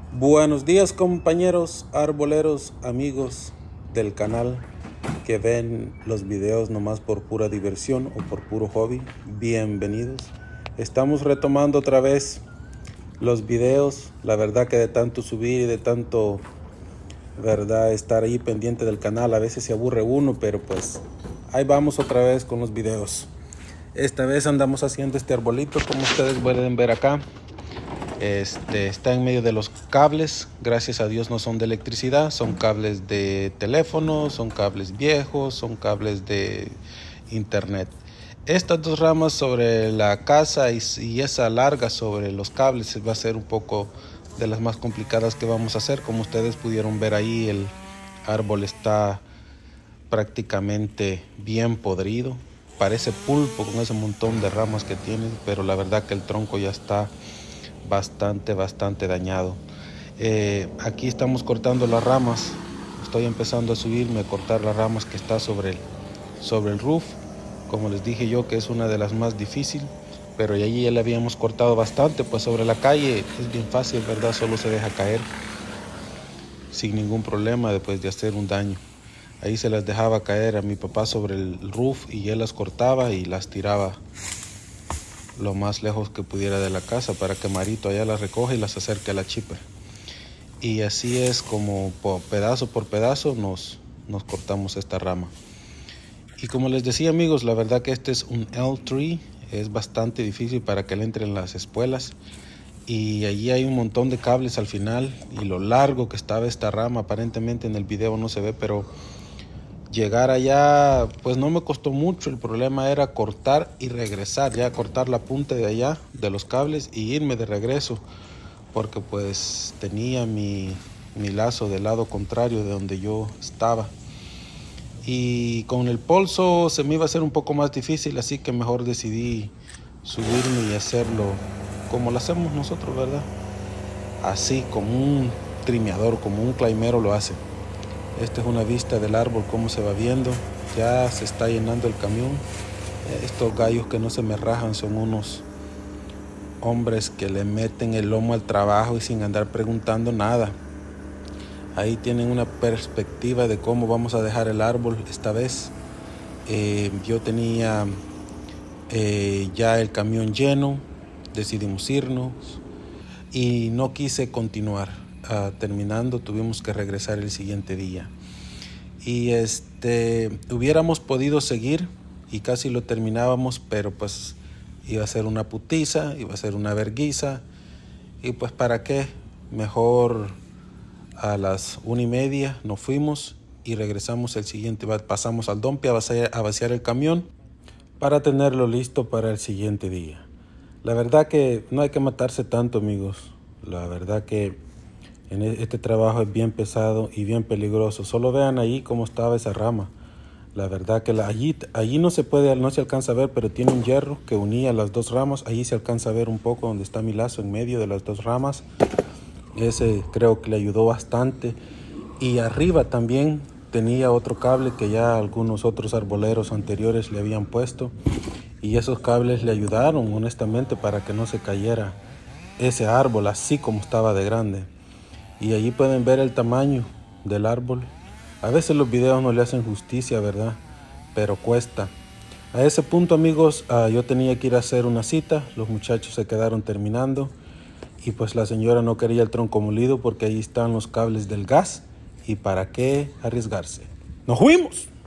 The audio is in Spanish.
Buenos días, compañeros arboleros, amigos del canal que ven los videos nomás por pura diversión o por puro hobby. Bienvenidos. Estamos retomando otra vez los videos. La verdad que de tanto subir y de tanto estar ahí pendiente del canal, a veces se aburre uno, pero pues ahí vamos otra vez con los videos. Esta vez andamos haciendo este arbolito, como ustedes pueden ver acá. Está en medio de los cables. Gracias a Dios no son de electricidad, son cables de teléfono, son cables viejos, son cables de internet. Estas dos ramas sobre la casa y esa larga sobre los cables va a ser un poco de las más complicadas que vamos a hacer. Como ustedes pudieron ver ahí, el árbol está prácticamente bien podrido, parece pulpo con ese montón de ramas que tiene, pero la verdad que el tronco ya está bastante dañado. Aquí estamos cortando las ramas. Estoy empezando a subirme a cortar las ramas que está sobre el roof. Como les dije yo, que es una de las más difíciles, pero allí ya le habíamos cortado bastante, pues sobre la calle es bien fácil, ¿verdad? Solo se deja caer sin ningún problema después de hacer un daño. Ahí se las dejaba caer a mi papá sobre el roof y él las cortaba y las tiraba lo más lejos que pudiera de la casa para que Marito allá las recoja y las acerque a la chipper. Y así es como pedazo por pedazo nos cortamos esta rama. Y como les decía, amigos, la verdad que este es un L-tree, es bastante difícil para que le entren las espuelas. Y allí hay un montón de cables al final y lo largo que estaba esta rama, aparentemente en el video no se ve, pero llegar allá pues no me costó mucho. El problema era cortar y regresar, ya cortar la punta de allá de los cables y irme de regreso, porque pues tenía mi lazo del lado contrario de donde yo estaba, y con el polso se me iba a hacer un poco más difícil, así que mejor decidí subirme y hacerlo como lo hacemos nosotros, ¿verdad? Así como un trimeador, como un claimero lo hace. Esta es una vista del árbol, cómo se va viendo. Ya se está llenando el camión. Estos gallos que no se me rajan son unos hombres que le meten el lomo al trabajo y sin andar preguntando nada. Ahí tienen una perspectiva de cómo vamos a dejar el árbol esta vez. Yo tenía ya el camión lleno, decidimos irnos y no quise continuar. Terminando, tuvimos que regresar el siguiente día. Y hubiéramos podido seguir y casi lo terminábamos, pero pues iba a ser una putiza, iba a ser una verguiza, y pues para qué, mejor a las 1:30 nos fuimos y regresamos el siguiente. Pasamos al Dompe a vaciar el camión para tenerlo listo para el siguiente día. La verdad que no hay que matarse tanto, amigos. La verdad que este trabajo es bien pesado y bien peligroso. Solo vean ahí cómo estaba esa rama. La verdad que allí no se alcanza a ver, pero tiene un hierro que unía las dos ramas. Allí se alcanza a ver un poco donde está mi lazo en medio de las dos ramas. Ese creo que le ayudó bastante. Y arriba también tenía otro cable que ya algunos otros arboleros anteriores le habían puesto. Y esos cables le ayudaron honestamente para que no se cayera ese árbol así como estaba de grande. Y allí pueden ver el tamaño del árbol. A veces los videos no le hacen justicia, ¿verdad? Pero cuesta. A ese punto, amigos, yo tenía que ir a hacer una cita. Los muchachos se quedaron terminando. Y pues la señora no quería el tronco molido porque ahí están los cables del gas. ¿Y para qué arriesgarse? ¡Nos fuimos!